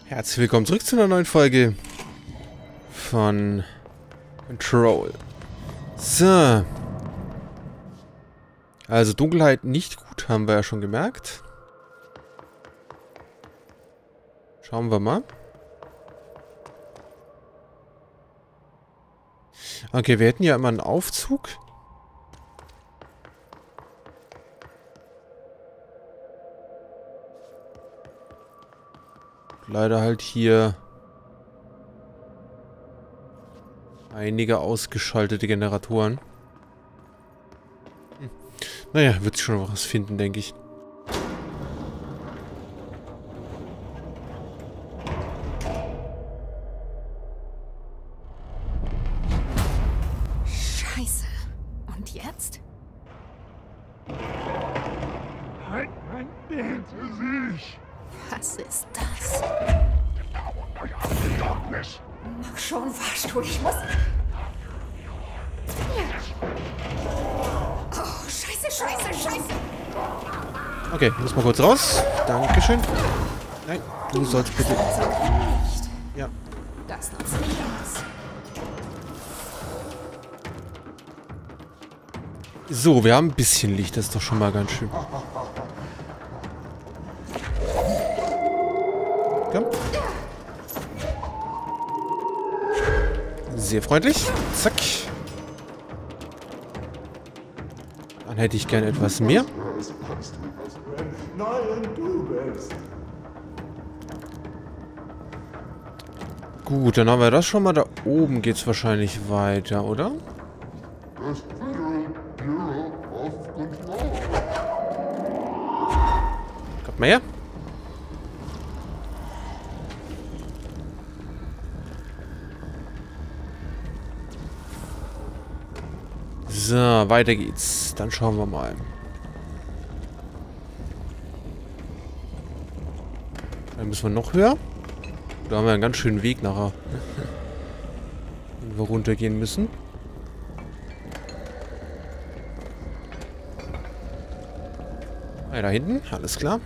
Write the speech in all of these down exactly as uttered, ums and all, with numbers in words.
Herzlich willkommen zurück zu einer neuen Folge von Control. So. Also Dunkelheit nicht gut, haben wir ja schon gemerkt. Schauen wir mal. Okay, wir hätten ja immer einen Aufzug. Leider halt hier einige ausgeschaltete Generatoren. Hm. Naja, wird sich schon noch was finden, denke ich. Scheiße. Und jetzt? Halt mein Bild für sich! Was ist das? Mach schon, Fahrstuhl, ich muss... Oh, scheiße, scheiße, scheiße! Okay, muss mal kurz raus. Dankeschön. Nein, du sollst bitte... Nicht. Ja. Das nutzt nicht aus. So, wir haben ein bisschen Licht. Das ist doch schon mal ganz schön. Komm. Sehr freundlich. Zack. Dann hätte ich gerne etwas mehr. Nein, du bist. Gut, dann haben wir das schon mal. Da oben geht es wahrscheinlich weiter, oder? Das Viertel Bureau of Control. Kommt mal her. So, weiter geht's. Dann schauen wir mal. Dann müssen wir noch höher. Da haben wir einen ganz schönen Weg nachher. Wenn wir runtergehen müssen. Ah, da hinten, alles klar.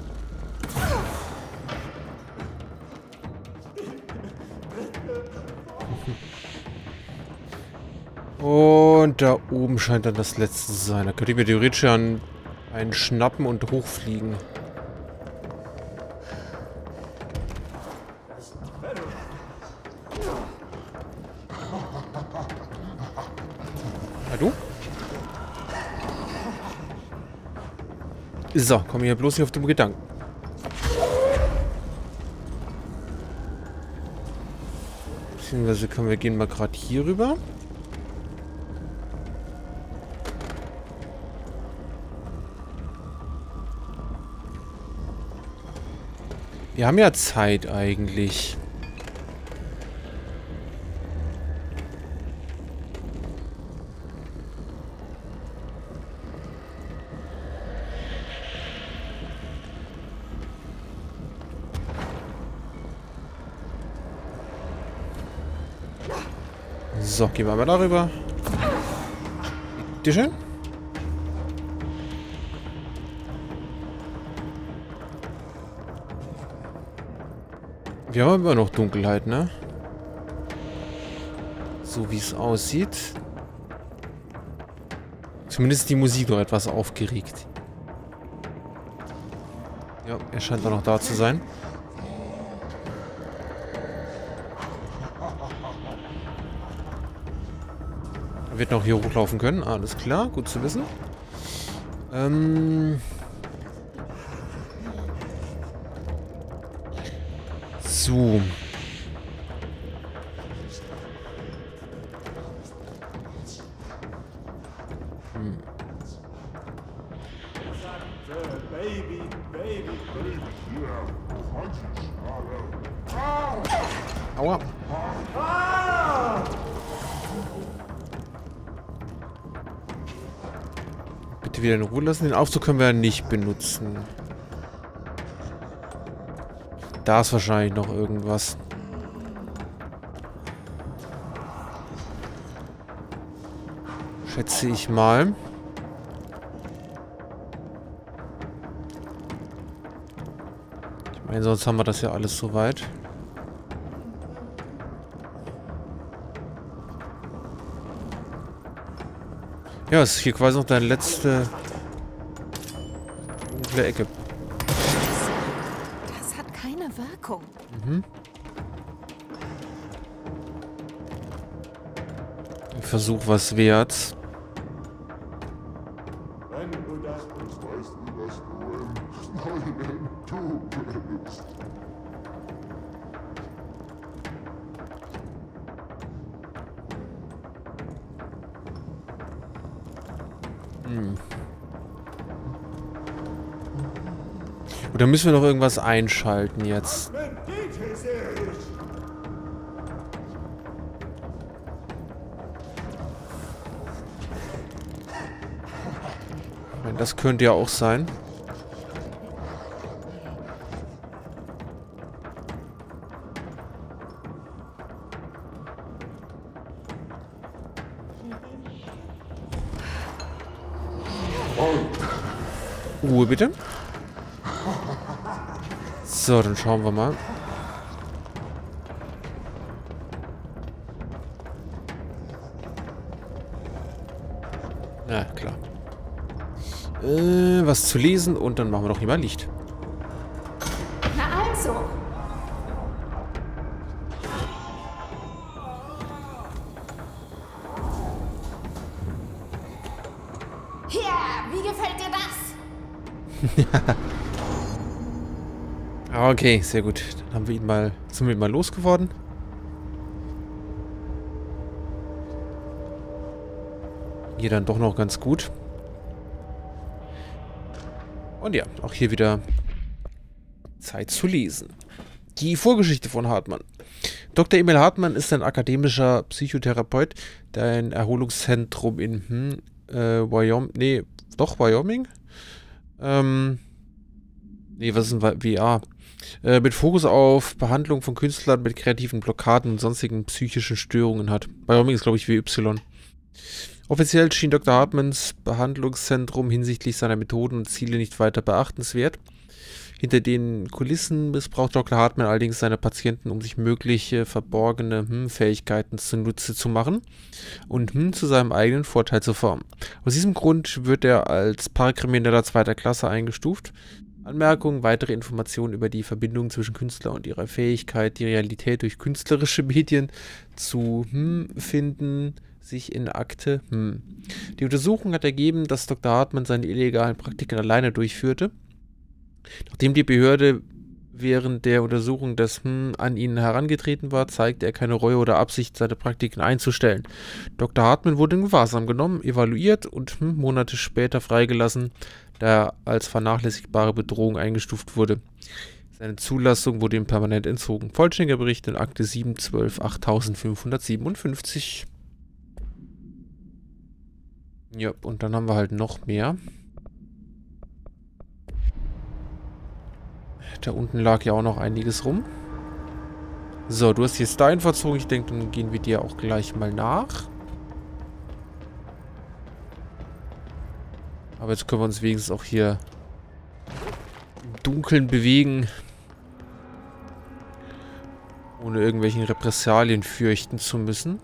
Und da oben scheint dann das letzte zu sein. Da könnte ich mir theoretisch an einen schnappen und hochfliegen. Na du? So, komm hier bloß nicht auf dumme Gedanken. Beziehungsweise können wir gehen mal gerade hier rüber. Wir haben ja Zeit eigentlich. So, gehen wir mal darüber. Bitte schön. Wir haben immer noch Dunkelheit, ne? So wie es aussieht. Zumindest ist die Musik noch etwas aufgeregt. Ja, er scheint auch noch da zu sein. Er wird noch hier hochlaufen können. Alles klar, gut zu wissen. Ähm... So. Hm. Baby, baby, baby. Aua. Bitte wieder in Ruhe lassen. Den Aufzug können wir ja nicht benutzen. Da ist wahrscheinlich noch irgendwas. Schätze ich mal. Nein, sonst haben wir das ja alles soweit. Ja, es ist hier quasi noch deine letzte dunkle Ecke. Das hat keine Wirkung. Mhm. Ein Versuch was wert. Wenn du das bist, weißt du, dass du im neuen Du bist. Hm. Oder müssen wir noch irgendwas einschalten jetzt? Ich meine, das könnte ja auch sein. Ruhe bitte. So, dann schauen wir mal. Na, klar. Äh, was zu lesen und dann machen wir doch lieber Licht. Na also. Ja, wie gefällt dir das? Okay, sehr gut. Dann haben wir ihn mal, sind wir ihn mal losgeworden. Hier dann doch noch ganz gut. Und ja, auch hier wieder Zeit zu lesen. Die Vorgeschichte von Hartmann. Doktor Emil Hartmann ist ein akademischer Psychotherapeut, der ein Erholungszentrum in hm, äh, Wyoming, nee, doch Wyoming? Ähm, nee, was ist ein V R? Äh, mit Fokus auf Behandlung von Künstlern mit kreativen Blockaden und sonstigen psychischen Störungen hat. Wyoming ist, glaube ich, W Y. Offiziell schien Doktor Hartmanns Behandlungszentrum hinsichtlich seiner Methoden und Ziele nicht weiter beachtenswert. Hinter den Kulissen missbraucht Doktor Hartmann allerdings seine Patienten, um sich mögliche verborgene hm, Fähigkeiten zunutze zu machen und hm, zu seinem eigenen Vorteil zu formen. Aus diesem Grund wird er als Parakrimineller zweiter Klasse eingestuft. Anmerkung, weitere Informationen über die Verbindung zwischen Künstler und ihrer Fähigkeit, die Realität durch künstlerische Medien zu hm, finden, sich in Akte hm. Die Untersuchung hat ergeben, dass Doktor Hartmann seine illegalen Praktiken alleine durchführte. Nachdem die Behörde während der Untersuchung des hm, an ihn herangetreten war, zeigte er keine Reue oder Absicht, seine Praktiken einzustellen. Doktor Hartmann wurde in Gewahrsam genommen, evaluiert und hm, Monate später freigelassen, da er als vernachlässigbare Bedrohung eingestuft wurde. Seine Zulassung wurde ihm permanent entzogen. Vollständiger Bericht in Akte sieben zwölf achttausendfünfhundertsiebenundfünfzig. Ja, und dann haben wir halt noch mehr. Da unten lag ja auch noch einiges rum. So, du hast jetzt dahin verzogen. Ich denke, dann gehen wir dir auch gleich mal nach. Aber jetzt können wir uns wenigstens auch hier im Dunkeln bewegen. Ohne irgendwelchen Repressalien fürchten zu müssen.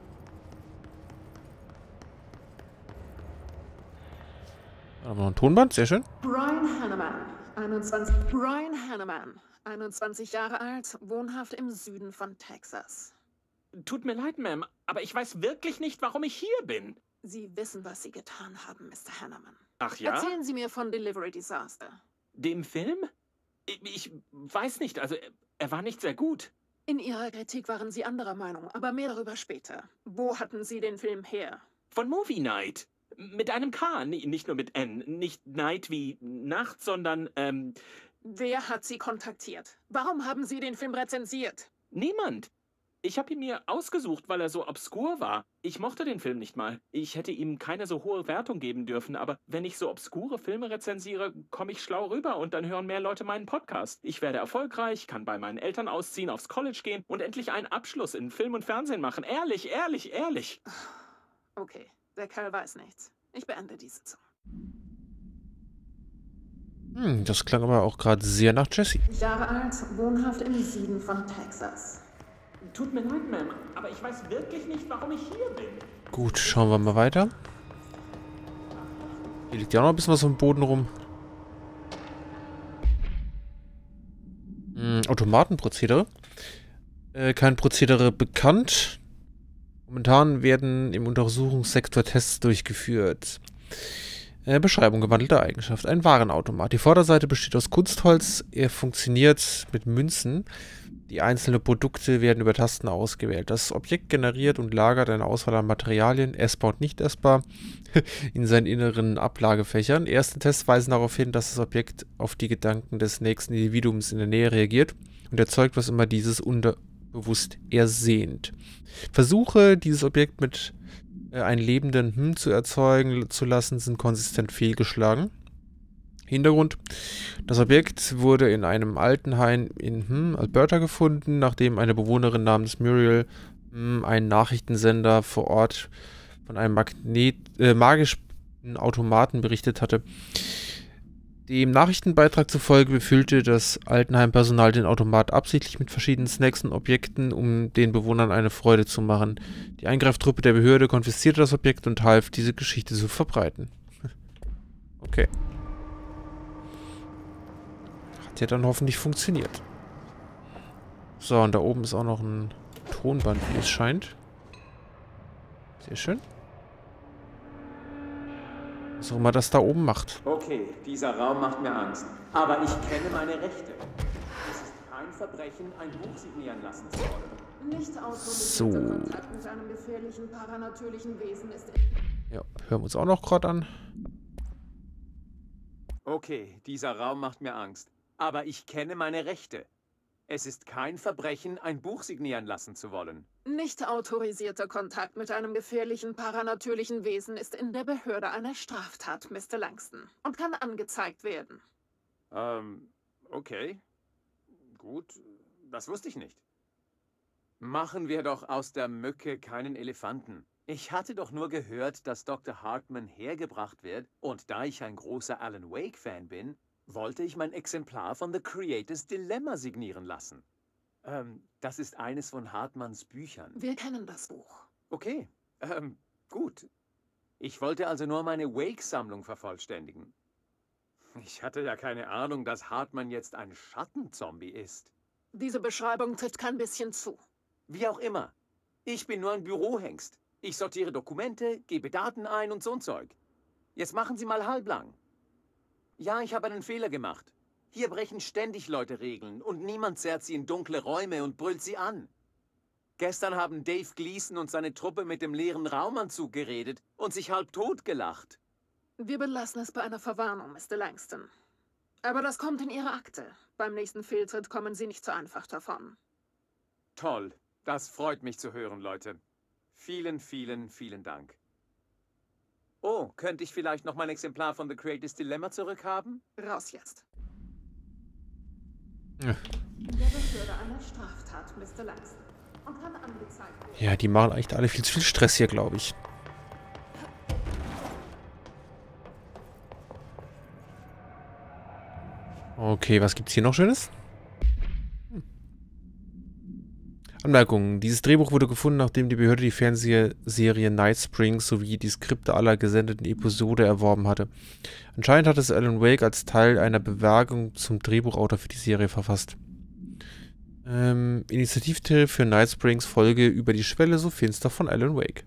Da haben wir noch ein Tonband, sehr schön. Brian Hanneman, einundzwanzig, Brian Hanneman, einundzwanzig Jahre alt, wohnhaft im Süden von Texas. Tut mir leid, Ma'am, aber ich weiß wirklich nicht, warum ich hier bin. Sie wissen, was Sie getan haben, Mister Hanneman. Ach ja? Erzählen Sie mir von Delivery Disaster. Dem Film? Ich, ich weiß nicht, also er war nicht sehr gut. In Ihrer Kritik waren Sie anderer Meinung, aber mehr darüber später. Wo hatten Sie den Film her? Von Movie Night. Mit einem K, nicht nur mit N. Nicht Night wie Nacht, sondern, ähm... Wer hat Sie kontaktiert? Warum haben Sie den Film rezensiert? Niemand. Ich habe ihn mir ausgesucht, weil er so obskur war. Ich mochte den Film nicht mal. Ich hätte ihm keine so hohe Wertung geben dürfen, aber wenn ich so obskure Filme rezensiere, komme ich schlau rüber und dann hören mehr Leute meinen Podcast. Ich werde erfolgreich, kann bei meinen Eltern ausziehen, aufs College gehen und endlich einen Abschluss in Film und Fernsehen machen. Ehrlich, ehrlich, ehrlich. Okay, der Kerl weiß nichts. Ich beende die Sitzung. Hm, das klang aber auch gerade sehr nach Jessie. Jahre alt, wohnhaft im Süden von Texas. Tut mir leid, Ma'am, aber ich weiß wirklich nicht, warum ich hier bin. Gut, schauen wir mal weiter. Hier liegt ja auch noch ein bisschen was auf dem Boden rum. Hm, Automatenprozedere. Äh, kein Prozedere bekannt. Momentan werden im Untersuchungssektor Tests durchgeführt. Äh, Beschreibung gewandelter Eigenschaft. Ein Warenautomat. Die Vorderseite besteht aus Kunstholz. Er funktioniert mit Münzen. Die einzelnen Produkte werden über Tasten ausgewählt. Das Objekt generiert und lagert eine Auswahl an Materialien, essbar und nicht essbar, in seinen inneren Ablagefächern. Erste Tests weisen darauf hin, dass das Objekt auf die Gedanken des nächsten Individuums in der Nähe reagiert und erzeugt, was immer dieses unterbewusst ersehnt. Versuche, dieses Objekt mit äh, einem lebenden Hm zu erzeugen zu lassen, sind konsistent fehlgeschlagen. Hintergrund: Das Objekt wurde in einem Altenheim in hm, Alberta gefunden, nachdem eine Bewohnerin namens Muriel hm, einen Nachrichtensender vor Ort von einem Magnet, äh, magischen Automaten berichtet hatte. Dem Nachrichtenbeitrag zufolge befüllte das Altenheimpersonal den Automat absichtlich mit verschiedenen Snacks und Objekten, um den Bewohnern eine Freude zu machen. Die Eingreiftruppe der Behörde konfiszierte das Objekt und half, diese Geschichte zu verbreiten. Okay. Hat ja dann hoffentlich funktioniert. So, und da oben ist auch noch ein Tonband, wie es scheint. Sehr schön. Was auch immer das da oben macht. Okay, dieser Raum macht mir Angst. Aber ich kenne meine Rechte. Es ist kein Verbrechen, ein Buch signieren lassen zu wollen. Nicht So. autorisierter Kontakt mit einem gefährlichen paranatürlichen Wesen ist... Ja, hören wir uns auch noch gerade an. Okay, dieser Raum macht mir Angst. Aber ich kenne meine Rechte. Es ist kein Verbrechen, ein Buch signieren lassen zu wollen. Nicht autorisierter Kontakt mit einem gefährlichen paranatürlichen Wesen ist in der Behörde eine Straftat, Mister Langston, und kann angezeigt werden. Ähm, okay. Gut, das wusste ich nicht. Machen wir doch aus der Mücke keinen Elefanten. Ich hatte doch nur gehört, dass Doktor Hartman hergebracht wird, und da ich ein großer Alan Wake-Fan bin, wollte ich mein Exemplar von The Creator's Dilemma signieren lassen. Ähm, das ist eines von Hartmans Büchern. Wir kennen das Buch. Okay, ähm, gut. Ich wollte also nur meine Wake-Sammlung vervollständigen. Ich hatte ja keine Ahnung, dass Hartman jetzt ein Schattenzombie ist. Diese Beschreibung trifft kein bisschen zu. Wie auch immer. Ich bin nur ein Bürohengst. Ich sortiere Dokumente, gebe Daten ein und so ein Zeug. Jetzt machen Sie mal halblang. Ja, ich habe einen Fehler gemacht. Hier brechen ständig Leute Regeln und niemand zerrt sie in dunkle Räume und brüllt sie an. Gestern haben Dave Gleason und seine Truppe mit dem leeren Raumanzug geredet und sich halb tot gelacht. Wir belassen es bei einer Verwarnung, Mister Langston. Aber das kommt in Ihre Akte. Beim nächsten Fehltritt kommen Sie nicht so einfach davon. Toll. Das freut mich zu hören, Leute. Vielen, vielen, vielen Dank. Oh, könnte ich vielleicht noch mein Exemplar von The Creator's Dilemma zurückhaben? Raus jetzt. Ja. In der Behörde eine Straftat, Mister Langston. Und kann angezeigt werden. Ja, die machen echt alle viel zu viel Stress hier, glaube ich. Okay, was gibt's hier noch Schönes? Hm. Anmerkung: Dieses Drehbuch wurde gefunden, nachdem die Behörde die Fernsehserie Night Springs sowie die Skripte aller gesendeten Episode erworben hatte. Anscheinend hat es Alan Wake als Teil einer Bewerbung zum Drehbuchautor für die Serie verfasst. Ähm, Initiativtitel für Night Springs Folge Über die Schwelle so finster von Alan Wake.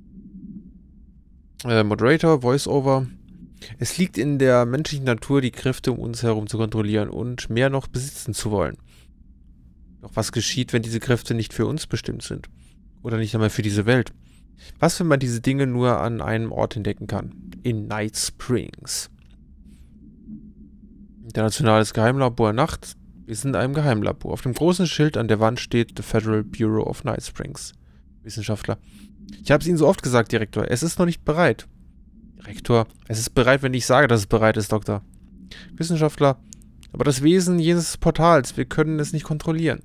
Äh, Moderator, Voiceover. Es liegt in der menschlichen Natur, die Kräfte um uns herum zu kontrollieren und mehr noch besitzen zu wollen. Doch was geschieht, wenn diese Kräfte nicht für uns bestimmt sind? Oder nicht einmal für diese Welt? Was, wenn man diese Dinge nur an einem Ort entdecken kann? In Night Springs. Internationales Geheimlabor Nacht. Wir sind in einem Geheimlabor. Auf dem großen Schild an der Wand steht The Federal Bureau of Night Springs. Wissenschaftler. Ich habe es Ihnen so oft gesagt, Direktor. Es ist noch nicht bereit. Direktor. Es ist bereit, wenn ich sage, dass es bereit ist, Doktor. Wissenschaftler. Aber das Wesen jenes Portals, wir können es nicht kontrollieren.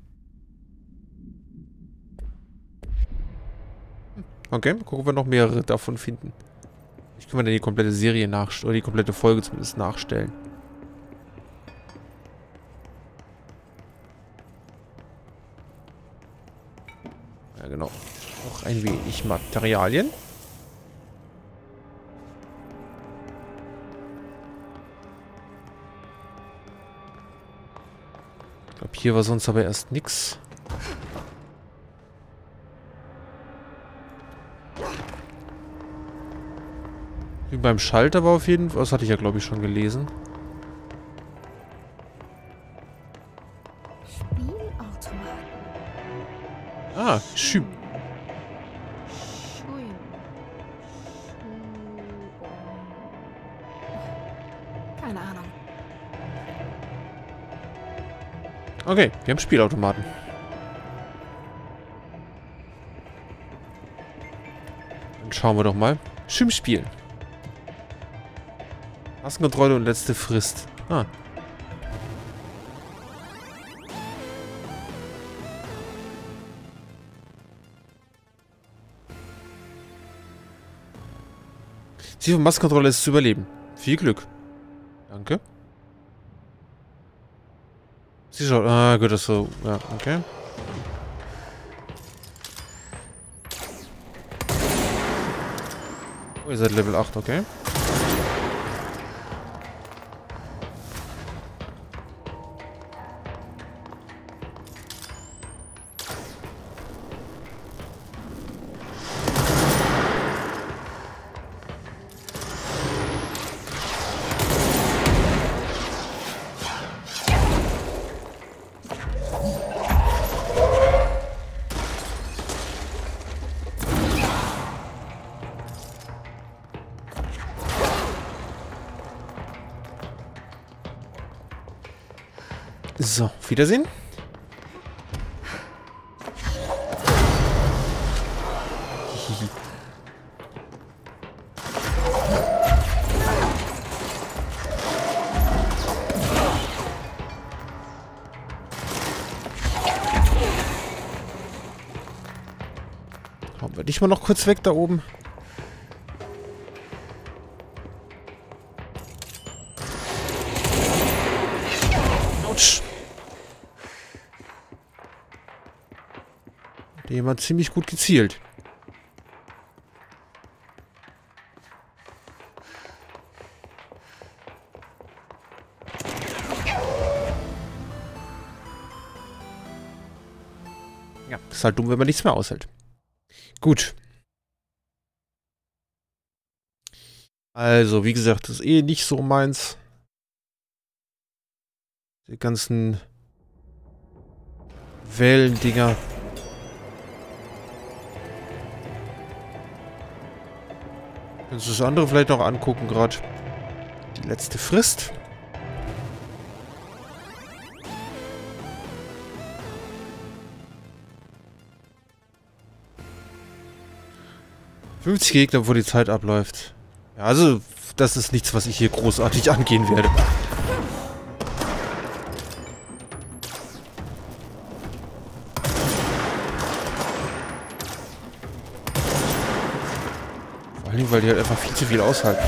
Okay, gucken, ob wir noch mehrere davon finden. Ich kann mir dann die komplette Serie nachstellen, oder die komplette Folge zumindest nachstellen. Ja, genau. Auch ein wenig Materialien. Ich glaube, hier war sonst aber erst nix. Wie beim Schalter war auf jeden Fall. Das hatte ich ja, glaube ich, schon gelesen. Spielautomaten. Ah, Schü. Schön. Keine Ahnung. Okay, wir haben Spielautomaten. Dann schauen wir doch mal. Schüm spielen. Maskenkontrolle und letzte Frist. Ah. Ziel von Maskenkontrolle ist zu überleben. Viel Glück. Danke. Sie schaut. Ah, gut, das so. Ja, okay. Oh, ihr seid Level acht, okay. So, Wiedersehen. Hauen wir dich mal noch kurz weg da oben. Autsch. Jemand ziemlich gut gezielt. Ja, ist halt dumm, wenn man nichts mehr aushält. Gut. Also, wie gesagt, das ist eh nicht so meins. Die ganzen Wellendinger. Kannst du das andere vielleicht noch angucken gerade? Die letzte Frist. fünfzig Gegner, bevor die Zeit abläuft. Ja, also, das ist nichts, was ich hier großartig angehen werde. Vor allem, weil die halt einfach viel zu viel aushalten.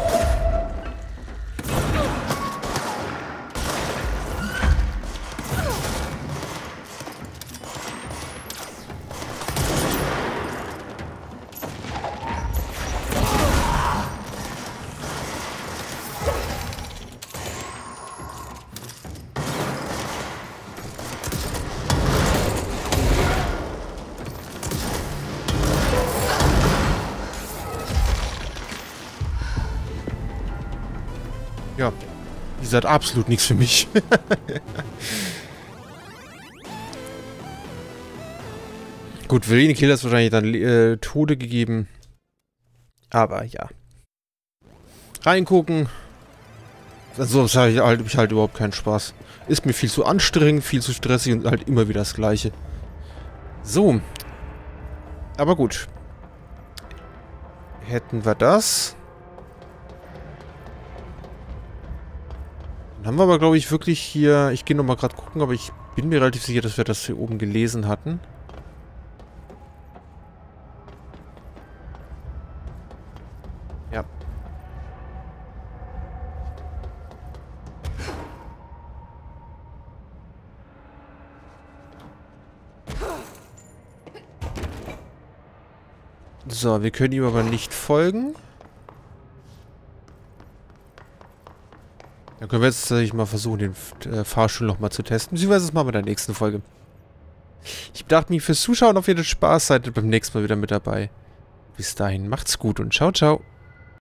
Ja, ihr seid absolut nichts für mich. Gut, Verene Killer ist wahrscheinlich dann äh, Tode gegeben. Aber ja. Reingucken. So habe ich halt, ich halt überhaupt keinen Spaß. Ist mir viel zu anstrengend, viel zu stressig und halt immer wieder das Gleiche. So. Aber gut. Hätten wir das. Dann haben wir aber, glaube ich, wirklich hier... Ich gehe nochmal gerade gucken, aber ich bin mir relativ sicher, dass wir das hier oben gelesen hatten. Ja. So, wir können ihm aber nicht folgen. Dann können wir jetzt tatsächlich mal versuchen, den äh, Fahrstuhl nochmal zu testen. Beziehungsweise das machen wir in der nächsten Folge. Ich bedanke mich fürs Zuschauen. Auf jeden Fall Spaß. Seid ihr beim nächsten Mal wieder mit dabei. Bis dahin, macht's gut und ciao, ciao.